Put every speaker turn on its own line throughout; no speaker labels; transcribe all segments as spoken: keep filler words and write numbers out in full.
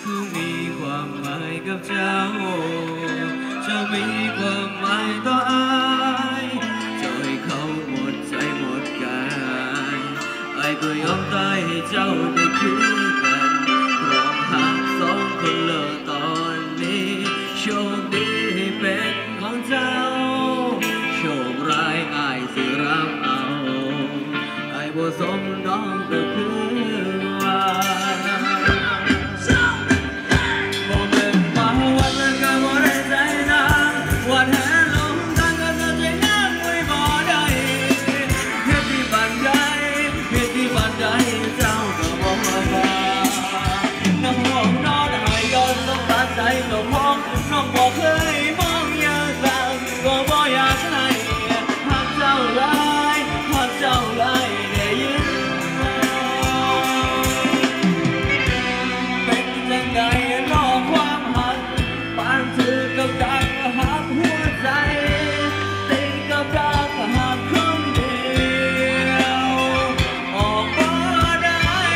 คือมีความหมายกับเจ้าเจ้ามีความหมายต่ออายเจ้าให้เขาหมดใจหมดกายอายก็ยอมตายให้เจ้าได้คืนกันพร้อมหักสองคนเลิกตอนนี้โชคดีให้เป็นของเจ้าโชคร้ายอายสิรับเอาอายบ่สมน้องก็คือว่าน้องบอกเคยมองอย่างต่างก็บ่อยากให้หากเจ้าลายหากเจ้าลายได้ยินเป็นจังใดรอความหักปานถือกับดักหักหัวใจตีกับดักหักครั้งเดียวออกมาได้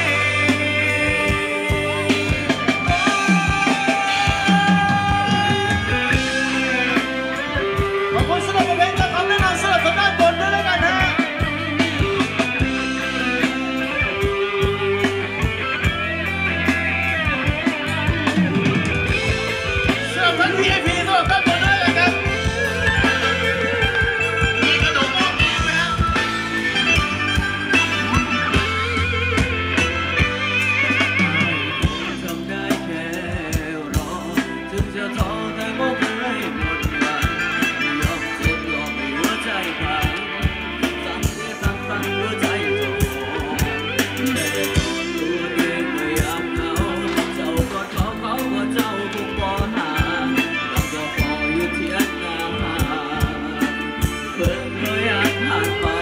สำหรับเพลงจากคำแนะนำสำหรับทางด้านบนด้วยแล้วกันฮะสำหรับท่าน วี ไอ พี สำหรับด้านบนด้วยแล้วกันมีกระดูกมองเองไหมฮะทำได้แค่รอถึงจะท้อแต่ก็เคยหมดใจพังสั่งเสียสั่งสั่งหัวใจจมแต่ได้โดนตัวเองพยายามเอาเจ้าก็ท้อเขาว่าเจ้าคงบ่หาเราก็พออยู่เทียนนาเพิ่งเคยอยากผ่านไป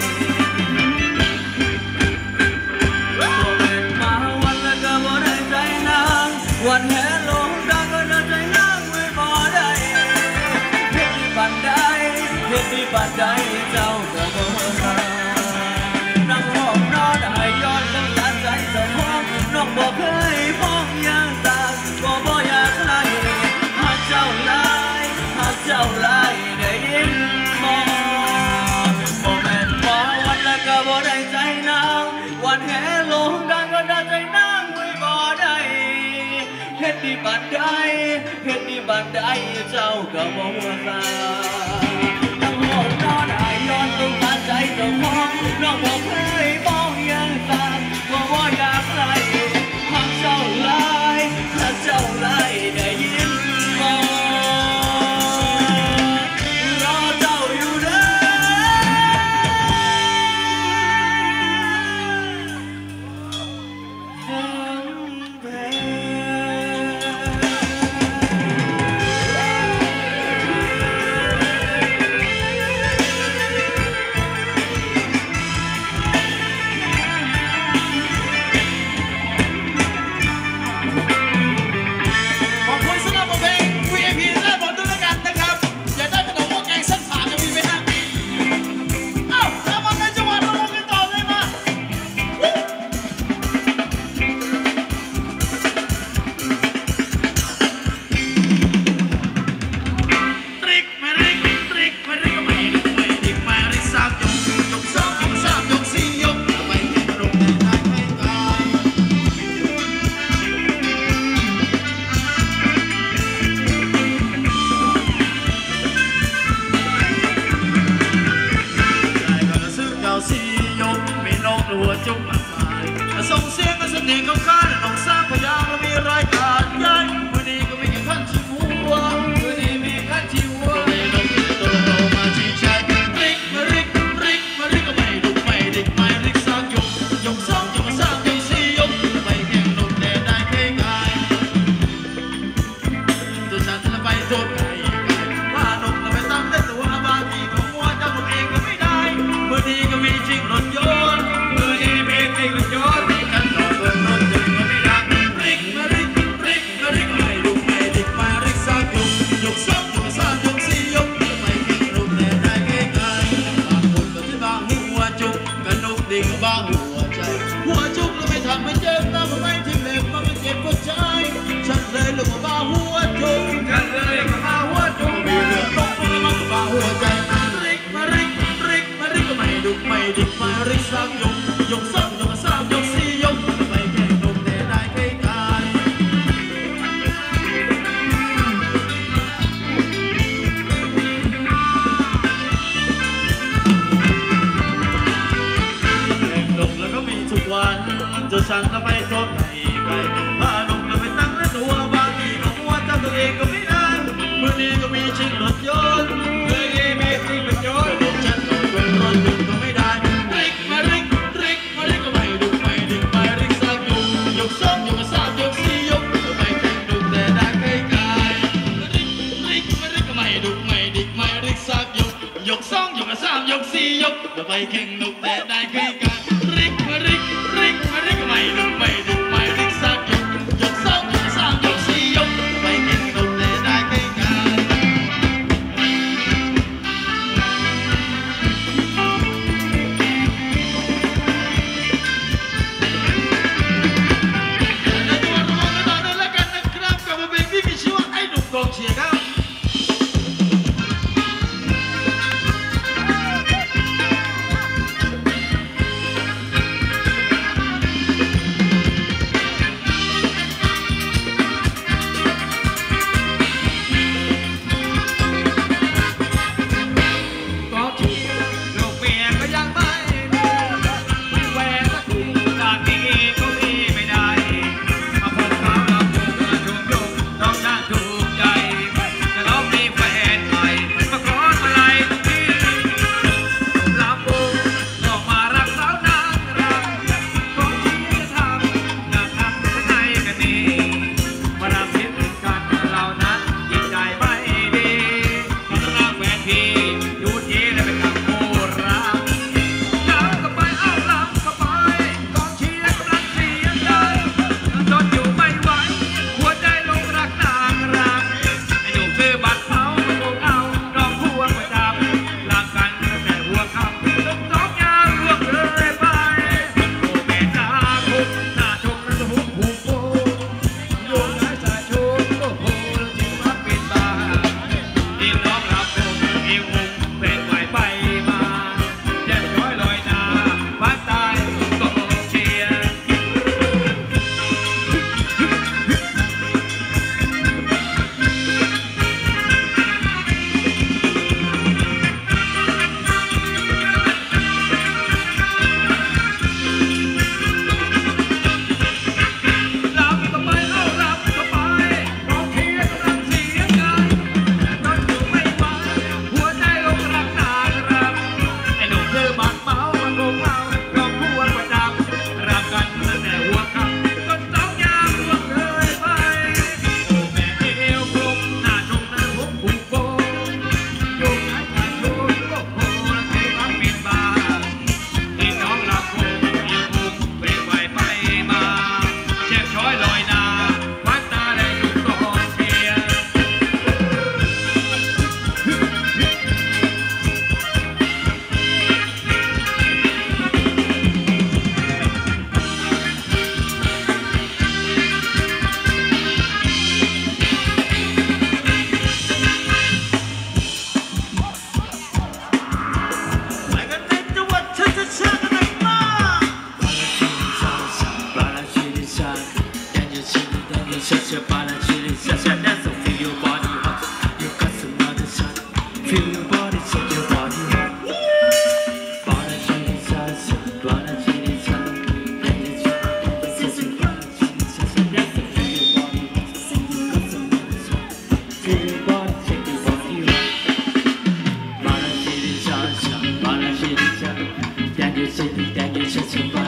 บ่เป็นมาวันละก็บ่ได้ใจนางวันแห่ลงดังก็น่าใจนางไว้บ่ได้เฮ็ดที่บันไดเฮ็ดที่บันไดเจ้าก็บ่รักนั่งห้องนอนให้ย้อนต้องตัดใจสะพ้องน้องบ่เคยมองอย่างต่างก็บ่อยากไล่หากเจ้าลายหากเจ้าลายได้ยินบ่บ่แม่นว่าวันละก็บ่ได้ใจนางวันแห่ลงดังก็ได้ใจนางไว้บ่ได้เฮ็ดที่บันไดเฮ็ดที่บันไดเจ้าก็บ่รักนอนหายย้อนต้องตัดใจเจ้าของน้องบอกเคยมองอย่างต่างก็บ่อยากไล่หากเจ้าลายหากเจ้าลายได้ยินบ่รอเจ้าอยู่เด้อเพลง
แล้วไปแข่งนกแต่ได้แค่การริกริกริกริกไม่ดึงไม่ดึงไม่ริกสักยกยกสองยกสามยกสี่ยกไปแข่งนกแต่ได้แค่การกองเชียร์ครับ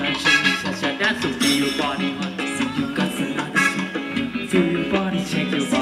Feel your body, shake your